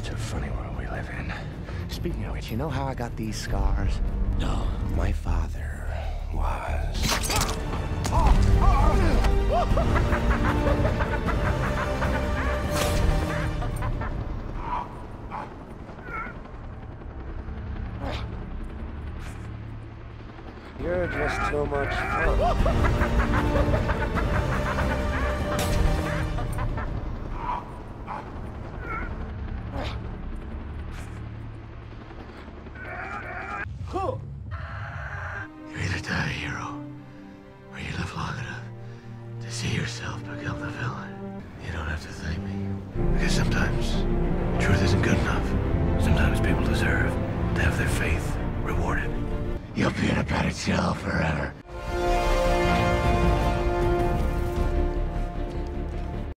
It's a funny world we live in. Speaking of which, you know how I got these scars? No. My father was... You're just too much fun. You either die a hero, or you live long enough to see yourself become the villain. You don't have to thank me. Because sometimes, truth isn't good enough. Sometimes people deserve to have their faith rewarded. You'll be in a padded cell forever.